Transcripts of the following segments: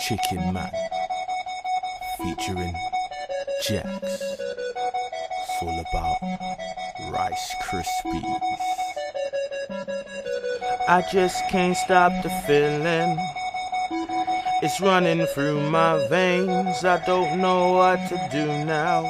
Chicken Man featuring Jax. It's all about Rice Krispies. I just can't stop the feeling. It's running through my veins. I don't know what to do now.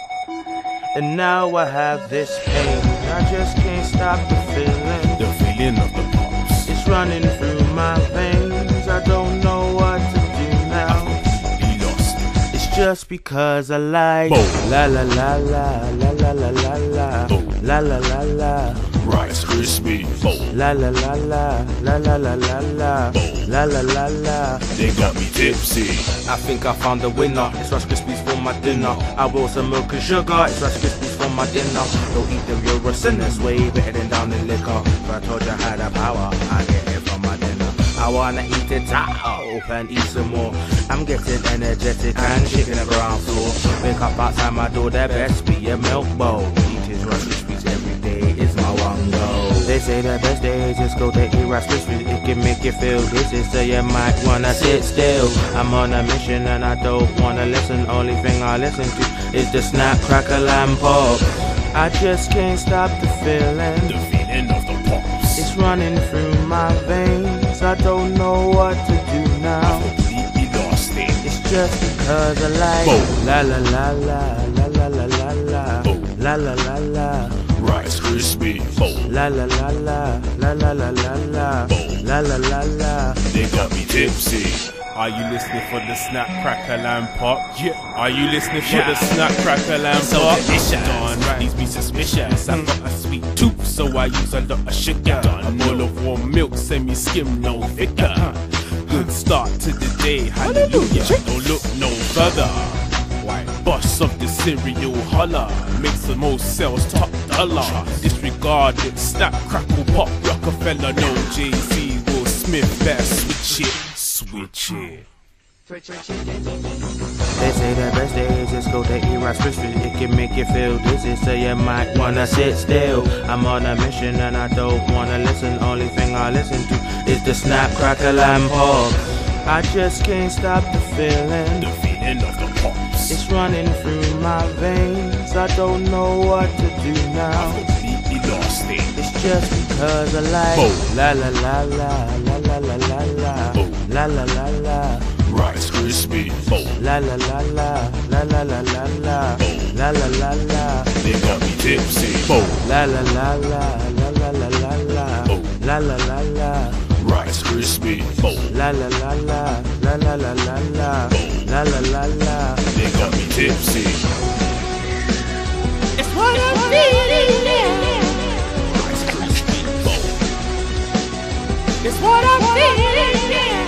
And now I have this pain. I just can't stop the feeling. The feeling of the pops. It's running through my veins. I don't know what to do now. I've lost. It's just because I like Boom. la la la la la la la la la Boom. la la la la Rice Krispies. Boom. la la la la la la la la la Boom. la la la la. They got me tipsy. I think I found the winner. It's Rice Krispies for my dinner. I will some milk and sugar. It's Rice Krispies for my dinner. Don't eat them, you're a sinner. It's way better than down in liquor. If I told you I had a power, I get it from my dinner. I wanna eat it up and eat some more. I'm getting energetic and shaking the ground floor. Wake up outside my door, there best be a milk bowl. Eating Rice Krispies every day is my one goal. They say the best days just go to eat Rice Krispies. It can make you feel dizzy, so you might wanna sit still. I'm on a mission and I don't wanna listen. Only thing I listen to is the snap, crackle and pop. I just can't stop the feeling. The feeling of the pops. It's running through my veins. I don't know what to do now. Completely lost it. It's just because I like Boom. la la la la la la la la la Boom. la la la la Rice Krispies. Boom. la la la la la la la la la Boom. la la la la. They got me tipsy. Are you listening for the snap, crackle and pop? Yeah. Are you listening for the snap, crackle and pop? Darn right, needs me suspicious. I've got a sweet tooth, so I use a lot of sugar. A bowl of warm milk, semi-skim, no thicker. Good start to the day, hallelujah. Don't look no further. Boss of the cereal holler, makes the most sales, top dollar. Disregard it, snap, crackle, pop, Rockefeller, no Jay-Z, Will Smith, better switch it, switch it. They say the best days just go to eat Rice Krispies. It can make you feel dizzy, so you might wanna sit still. I'm on a mission and I don't wanna listen. Only thing I listen to is the snap, crackle and pop. I just can't stop the feeling. The feeling of the pops. It's running through my veins. I don't know what to do now. Completely lost it. It's just because I like Boom. la la la la la la la la la Boom. la la la la Rice Krispies. Boom. la la la la la la la la la Boom. la la la la They got me tipsy. Boom. la la la la la la la la la Boom. la la la la Rice Krispies. Boom. la la la la la la la la la Boom. la la la la. They got me tipsy. It's what I'm feeling now. Rice Krispies. Boom. It's what I'm feeling now.